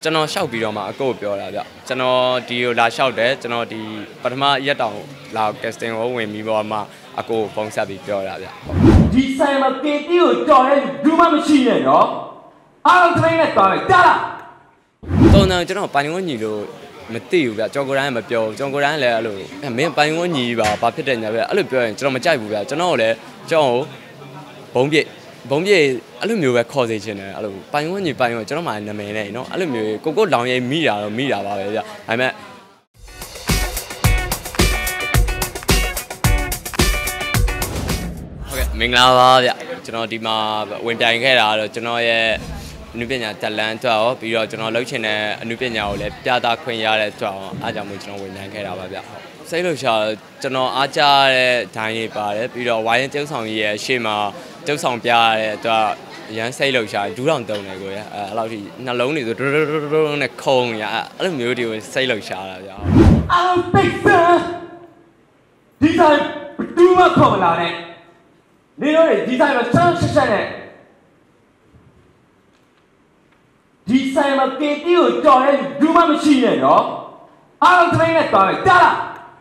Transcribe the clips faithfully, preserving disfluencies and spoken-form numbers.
ကျွန်တော်ရှောက်ပြီးတော့မှအကိုပြောတာဗျကျွန်တော်ဒီကိုလာလျှောက်တယ်ကျွန်တော်ဒီပထမရက်တောင်လာ casting ကိုဝင်ပြီးတော့မှအကိုဖုန်းဆက်ပြီးပြောတာဗျဒီဆိုင်မှာကေတီကိုကြော်တဲ့လူမှမရှိနဲ့နော်အားလုံးတိုင်းနဲ့တော်တယ်ကြားလားတုံတန်ကျွန်တော်ပိုင်ဝန်းညီလို့မသိဘူးဗျကျော်ကိုရန်မပြောကျော်ကိုရန်လည်းအဲ့လိုမင်းပိုင်ဝန်းညီပါဘာဖြစ်တယ်ညာဗျအဲ့လိုပြောရင်ကျွန်တော်မကြိုက်ဘူးဗျကျွန်တော်လည်းကျွန်တော်ဘုံပြစ်ဘုံပြေအဲ့လိုမျိုးပဲခေါ်စေချင်တယ်အဲ့လိုပိုင်ဝန်းညီပိုင်ဝန်းကျွန်တော်မှနာမည်နဲ့နော်အဲ့လိုမျိုးကိုကိုလောင်ရိပ်မိတာတော့မိတာပါပဲဗျဒါပေမဲ့ဟုတ်ကဲ့မင်္ဂလာပါဗျကျွန်တော်ဒီမှာဝင်ပြိုင်ခဲ့တာတော့ကျွန်တော်ရဲ့အနုပညာတက်လန်းအတွက်ရောပြီးတော့ကျွန်တော်လုပ်ချင်တဲ့အနုပညာကိုလည်းပြသခွင့်ရတဲ့အတွက်အားကြောင့်မို့ကျွန်တော်ဝင်ပြိုင်ခဲ့တာပါဗျဟုတ်စိတ်လှုပ်ရှားကျွန်တော်အားကြတဲ့ဒိုင်းတွေပါတယ်ပြီးတော့ဝိုင်းကျုပ်ဆောင်ကြီးရဲ့ရှေ့မှာကျုပ်ဆောင်ပြရတဲ့အတွက်ရမ်းစိတ်လှုပ်ရှားဒူးတောင်တုံတယ်ကိုရအဲအဲ့လောက်ထိနှလုံးတွေဆိုဒူးဒူးဒူးဒူးနဲ့ခုံရအဲ့လိုမျိုးတွေကိုစိတ်လှုပ်ရှားတာဗျအားလုံးပိတ်စမ်းဒီတိုင်းဒူးမခေါ်မလာနဲ့နေတော့ဒီတိုင်းမှာချမ်းဆက်ဆက်နဲ့ဒီဆိုင်မှာကေတီကိုကြော်တဲ့လူမှမရှိနဲ့နော်အားလုံးတိုင်းနဲ့တော်တယ်ကြားလား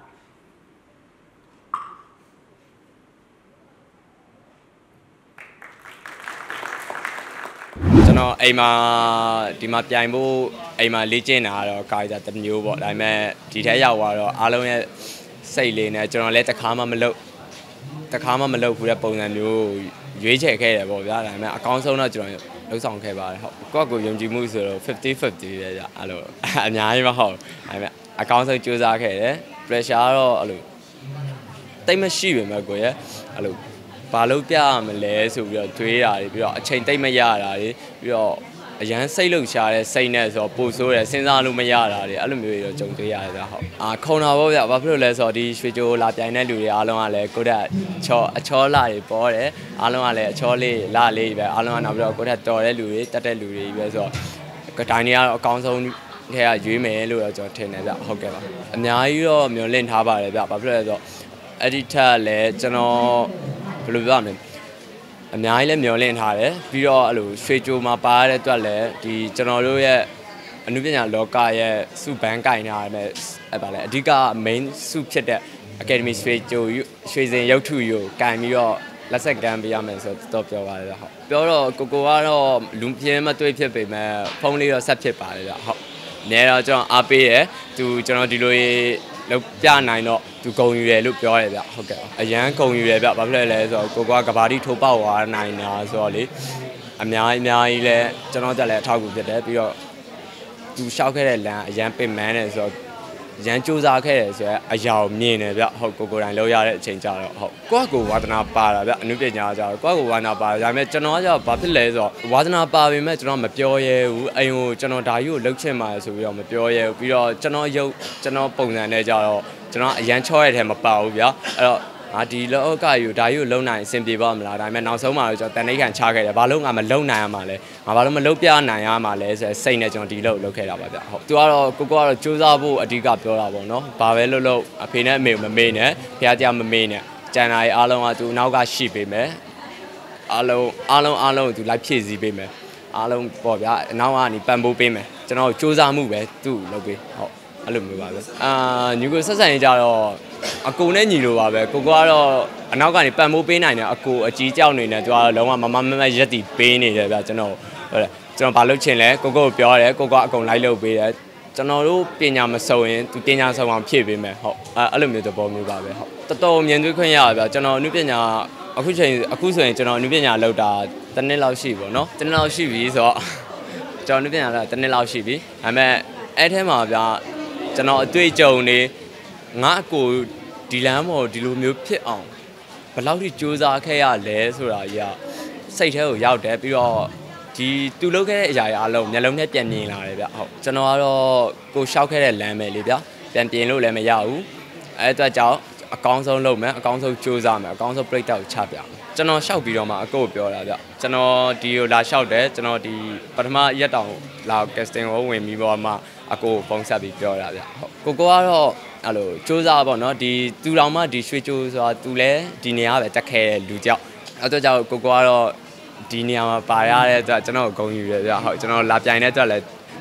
ကျွန်တော်အိမ်မှာဒီမှာပြိုင်ဖို့အိမ်မှာလေ့ကျင့်တာတော့ကာရီတာတစ်မျိုးပေါ့ဒါပေမဲ့ဒီထက်ရောက်သွားတော့အားလုံးရဲ့စိတ်လေးနဲ့ကျွန်တော်လည်းတစ်ခါမှမလုပ်တစ်ခါမှမလုပ်ဘူးတဲ့ပုံစံမျိုးရွေးချယ်ခဲ့တယ်ပေါ့ဗျာဒါပေမဲ့အကောင်းဆုံးတော့ကျွန်တော်လှုပ်ဆောင်ခဲ့ပါတယ်ဟုတ်ကိုယ့်ကိုယုံကြည်မှုဆိုတော့fifty fifty ပဲကြာအဲ့လိုအများကြီးမဟုတ်ဒါပေမဲ့အကောင်းဆုံးကြိုးစားခဲ့တယ် pressure တော့အဲ့လိုတိတ်မရှိပဲမဲ့ကိုရဲ့အဲ့လိုဘာလို့ပြရမလဲဆိုပြီးတော့တွေးတာတွေပြီးတော့အချိန်တိတ်မရတာတွေပြီးတော့အရန်စိတ်လှုပ်ရှားတဲ့စိတ်နဲ့ဆိုတော့ပို့ဆိုးတယ်စဉ်းစားလို့မရတာတွေအဲ့လိုမျိုးတွေတော့ကြုံတွေ့ရတယ်ဗျဟုတ်အာခုံတာပေါ့ဗျဘာဖြစ်လို့လဲဆိုတော့ဒီရွှေကြိုးလာပြိုင်တဲ့လူတွေအားလုံးကလည်းကိုယ့်တက်ချောအချောလာတွေပေါ်တယ်အားလုံးကလည်းအချောလေးလာလေးပဲအားလုံးကနောက်ပြီးတော့ကိုယ့်တက်တော်တဲ့လူတွေတက်တဲ့လူတွေပဲဆိုတော့ဒိုင်းတွေကတော့အကောင်းဆုံးထဲကရွေးမယ်လို့တော့ကျွန်တော်ထင်တယ်ဗျဟုတ်ကဲ့ပါအများကြီးတော့မျှော်လင့်ထားပါတယ်ဗျဘာဖြစ်လို့လဲဆိုတော့အဲ့ဒီထက်လည်းကျွန်တော်ဘယ်လိုပြောရမလဲအများကြီးလည်းမျှော်လင့်ထားတယ်ပြီးတော့အဲ့လိုရွှေကြိုမှာပါရတဲ့အတွက်လည်းဒီကျွန်တော်တို့ရဲ့အနုပညာလောကရဲ့စုဘန်းကင်ထားတဲ့အဲ့ပါလေအဓိက main စုဖြစ်တဲ့ Academy ရွှေကြိုရွှေစင်ရုပ်ထုကိုကင်ပြီးတော့လက်ဆက်ကမ်းပေးရမယ်ဆိုတော့ပြောပါတယ်ဗျဟုတ်ပြောတော့ကိုကိုကတော့လူပြင်းမတွေ့ဖြစ်ပေမဲ့ဖုန်းလေးတော့ဆက်ဖြစ်ပါတယ်ဗျဟုတ်နေတော့ကျွန်တော်အားပေးတယ်သူကျွန်တော်ဒီလိုလောက်ပြနိုင်တော့သူဂုံယူတယ်လို့ပြောရတယ်ဗျဟုတ်ကဲ့အရန်ဂုံယူတယ်ဗျဘာဖြစ်လဲလဲဆိုတော့ကိုကကဘာတီထိုးပေါက်သွားနိုင်တာဆိုတော့လေအများကြီးအများကြီးလဲကျွန်တော်တက်လဲအထောက်အကူဖြစ်တယ်ပြီးတော့သူရှောက်ခဲ့တဲ့လမ်းအရန်ပင်မန်းတယ်ဆိုတော့ရန်စူးစားခဲ့တယ်ဆိုတော့အရာမြင်တယ်ဗျဟုတ်ကိုကိုတိုင်းလောက်ရတဲ့အချိန်ကြတော့ဟုတ်ကိုကကိုဝါသနာပါတာဗျအနုပညာကြတော့ကိုကကိုဝါသနာပါဒါပေမဲ့ကျွန်တော်ကဘာဖြစ်လဲဆိုတော့ဝါသနာပါပေမဲ့ကျွန်တော်မပြောရဲဘူးအိမ်ကိုကျွန်တော်ဒါကြီးကိုလှုပ်ချင်ပါတယ်ဆိုပြီးတော့မပြောရဲဘူးပြီးတော့ကျွန်တော်ရုပ်ကျွန်တော်ပုံစံနဲ့ကြတော့ကျွန်တော်အရန်ချောရတဲ့ထဲမပါဘူးဗျအဲ့တော့ငါဒီလောကကြီးကိုဒါကြီးကိုလုံနိုင်အဆင်ပြေပါမလားဒါပေမဲ့နောက်ဆုံးမှာတော့ကျွန်တော်တန်ဋိခံချခဲ့တယ်ဘာလို့ငါမလုံနိုင်ရမှာလဲငါဘာလို့မလုံပြနိုင်ရမှာလဲဆိုစိတ်နဲ့ကျွန်တော်ဒီလောက်လုပ်ခဲ့တာပါဗျဟုတ်သူကတော့ကိုကိုကတော့စူးစမ်းဖို့အဓိကပြောတာပေါ့နော်ဘာပဲလုပ်လို့အဖေနဲ့အမေကိုမမေ့နဲ့ဖះတရားမမေ့နဲ့ကျန်တာတွေအားလုံးကသူနောက်ကရှိပေးမယ်အားလုံးအားလုံးအားလုံးသူလိုက်ဖြည့်ဆည်းပေးမယ်အားလုံးပေါ့ဗျာအနောက်ကနေပံ့ပိုးပေးမယ်ကျွန်တော်စူးစမ်းမှုပဲသူ့လုပ်ပေးဟုတ်အဲ့လိုမျိုးပါပဲအာညီကိုဆက်ဆံရေးကြတော့အကူနဲ့ညီလိုပါပဲကိုကတော့အနောက်ကနေပံ့ပိုးပေးနိုင်တယ်အကူအကြီးကြောက်နေတယ်သူကတော့လုံးဝမမမမရက်တီပေးနေတယ်ဗျကျွန်တော်ဟုတ်တယ်ကျွန်တော်ဘာလုပ်ချင်လဲကိုကိုကိုပြောတယ်ကိုကအကုန်လိုက်လုပ်ပေးတယ်ကျွန်တော်တို့ပညာမစုံရင်သူပညာစုံအောင်ဖြည့်ပေးမယ်ဟုတ်အဲအဲ့လိုမျိုးသဘောမျိုးပါပဲဟုတ်တော်တော်မြင်တွေ့ခွင့်ရပါဗျကျွန်တော်အနုပညာအခုချိန်အခုဆိုရင်ကျွန်တော်အနုပညာလောက်တာတစ်နှစ်လောက်ရှိပြီပေါ့နော်တစ်နှစ်လောက်ရှိပြီဆိုတော့ကျွန်တော်အနုပညာလောက်တစ်နှစ်လောက်ရှိပြီဒါပေမဲ့အဲ့ထဲမှာဗျကျွန်တော်အတွေ့အကြုံတွေငါအကိုဒီလမ်းပေါ်ဒီလိုမျိုးဖြစ်အောင်ဘယ်လောက်ထိစူးစမ်းခဲ့ရလဲဆိုတာကြီးကစိတ်ထဲကိုရောက်တယ်ပြီးတော့ဒီသူလုပ်ခဲ့တဲ့အရာတွေအားလုံးမျက်လုံးနဲ့ပြန်မြင်လာတယ်ဗျဟုတ်ကျွန်တော်ကတော့ကိုရှောက်ခဲ့တဲ့လမ်းပဲလေဗျပြန်ပြင်လို့လည်းမရဘူးအဲ့အတွက်ကြောင့်အကောင်းဆုံးလုပ်မယ်အကောင်းဆုံးစူးစမ်းမယ်အကောင်းဆုံးပြိတ္တာကိုချပြမယ်ကျွန်တော်ရှောက်ပြီးတော့မှအကိုပြောတာဗျကျွန်တော်ဒီကိုလာရှောက်တယ်ကျွန်တော်ဒီပထမရက်တောင်လာ casting ကိုဝင်ပြီးတော့မှအကိုဖုန်းဆက်ပြီးပြောတာဗျဟုတ်ကိုကိုကတော့အဲ့လိုစူးစမ်းပေါ့နော်ဒီသူတော်မှဒီရွှေကြိုးဆိုတာသူလည်းဒီနေရာပဲတက်ခဲ့တဲ့လူကြောက်အဲ့တော့ကြောင့်ကိုကိုကတော့ဒီနေရာမှာပါရတဲ့အတွက်ကျွန်တော်ဂုဏ်ယူရပြဟုတ်ကျွန်တော်လာပြိုင်တဲ့အတွက်လည်း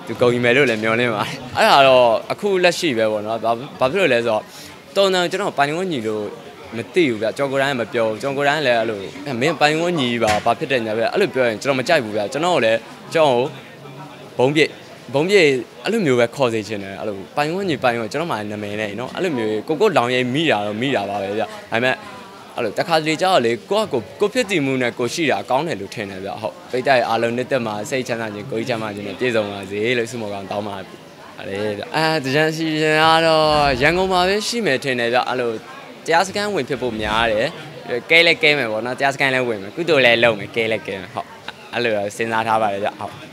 သူကုန်ယူမယ်လို့လည်းမျှော်လင့်ပါတယ်အဲ့ဒါတော့အခုလက်ရှိပဲပေါ့နော်ဘာဖြစ်လို့လဲဆိုတော့တော်တော်ကျွန်တော်ပိုင်ဝန်းညီလို့မသိဘူးဗျကြော်ကိုတိုင်းမပြောဘူးကြော်ကိုတိုင်းလည်းအဲ့လိုမင်းပိုင်ဝန်းညီပါဘာဖြစ်တယ်ညာဗျအဲ့လိုပြောရင်ကျွန်တော်မကြိုက်ဘူးဗျကျွန်တော်လည်းကျွန်တော်ဘုံပြစ်ဘုံပြည့်အဲ့လိုမျိုးပဲခေါ်စေချင်တယ်အဲ့လိုပိုင်ဝန်းညီပိုင်ဝန်းကျွန်တော်မှနာမည်နဲ့နော်အဲ့လိုမျိုးကိုကိုလောင်ရိပ်မိတာတော့မိတာပါပဲဗျဒါပေမဲ့အဲ့လိုတခါတလေကြောက်လေကိုကကိုကိုဖြစ်တည်မှုနဲ့ကိုရှိတာကောင်းတယ်လို့ထင်တယ်ဗျဟုတ်ပိတ်တိုက်အားလုံးနှစ်သက်မှာစိတ်ချမ်းသာခြင်းကိုကြီးချမ်းသာခြင်းနဲ့ပြည့်စုံပါစေလို့ဆုမကောင်းတောင်းပါအဲ့လေအာတကြံစီရင်ကတော့ရန်ကုန်မှာပဲရှိမယ်ထင်တယ်ဗျအဲ့လိုတရားစခန်းဝင်ဖြစ်ဖို့များတယ်ကဲလဲကဲမယ်ပေါ့နော်တရားစခန်းလဲဝင်မယ်ကုသိုလ်လဲလုပ်မယ်ကဲလဲကဲမယ်ဟုတ်အဲ့လိုစဉ်းစားထားပါတယ်ဗျဟုတ်